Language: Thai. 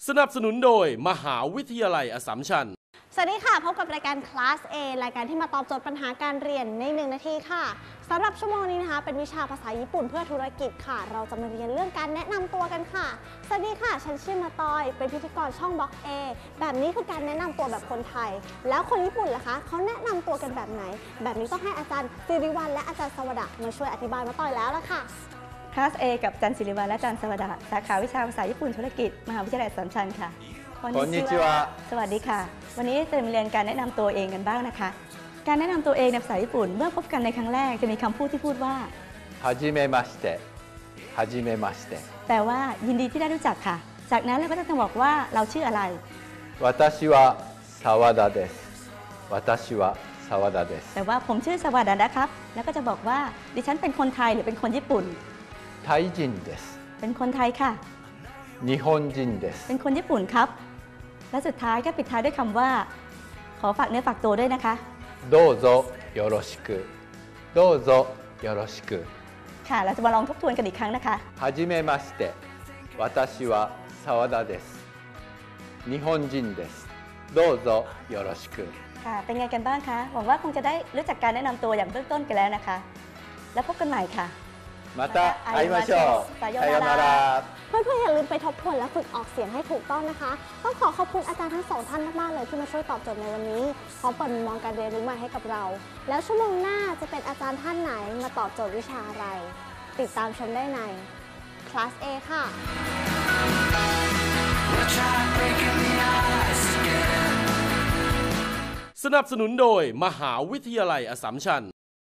สนับสนุนโดยมหาวิทยาลัยอัสสัมชัญสวัสดีค่ะพบกับรายการ Class A รายการที่มาตอบโจทย์ปัญหาการเรียนใน1 นาทีค่ะสำหรับชั่วโมงนี้นะคะเป็นวิชาภาษาญี่ปุ่นเพื่อธุรกิจค่ะเราจะมาเรียนเรื่องการแนะนำตัวกันค่ะสวัสดีค่ะฉันชื่อมาตอยเป็นพิธีกรช่องบล็อก A แบบนี้คือการแนะนำตัวแบบคนไทยแล้วคนญี่ปุ่นล่ะคะเขาแนะนำตัวกันแบบไหนแบบนี้ต้องให้อาจารย์สิริวัลย์และอาจารย์สวดะมาช่วยอธิบายมาตอยแล้วล่ะค่ะคลาส A กับอาจารย์ศิริวัลย์และอาจารย์สวดะสาขาวิชาภาษาญี่ปุ่นธุรกิจมหาวิทยาลัยอัสสัมชัญค่ะこんにちはสวัสดีค่ะวันนี้จะมาเรียนการแนะนำตัวเองกันบ้างนะคะการแนะนำตัวเองในภาษาญี่ปุ่นเมื่อพบกันในครั้งแรกจะมีคำพูดที่พูดว่าはじめましてはじめましてแปลว่ายินดีที่ได้รู้จักค่ะจากนั้นเราก็จะบอกว่าเราชื่ออะไร私は澤田です私は澤田ですแปลว่าผมชื่อสวัสดานะครับแล้วก็จะบอกว่าดิฉันเป็นคนไทยหรือเป็นคนญี่ปุ่นタイ人ですเป็นคนไทยค่ะ日本人ですเป็นคนญี่ปุ่นครับและสุดท้ายก็ปิดท้ายด้วยคำว่าขอฝากเนื้อฝากตัวด้วยนะคะどうぞよろしくどうぞよろしくค่ะเราจะมาลองทบทวนกันอีกครั้งนะคะはじめまして私は澤田です日本人ですどうぞよろしくค่ะเป็นไงกันบ้างคะหวังว่าคงจะได้รู้จักการแนะนำตัวอย่างเบื้องต้นกันแล้วนะคะแล้วพบกันใหม่ค่ะまた会いましょうさようならเพื่อนๆอย่าลืมไปทบทวนและฝึกออกเสียงให้ถูกต้องนะคะต้องขอบคุณอาจารย์ทั้งสองท่านมากๆเลยที่มาช่วยตอบโจทย์ในวันนี้พร้อมเปิดมุมมองการเรียนรู้ใหม่ให้กับเราแล้วชั่วโมงหน้าจะเป็นอาจารย์ท่านไหนมาตอบโจทย์วิชาอะไรติดตามชมได้ใน Class A ค่ะสนับสนุนโดยมหาวิทยาลัยอัสสัมชัญ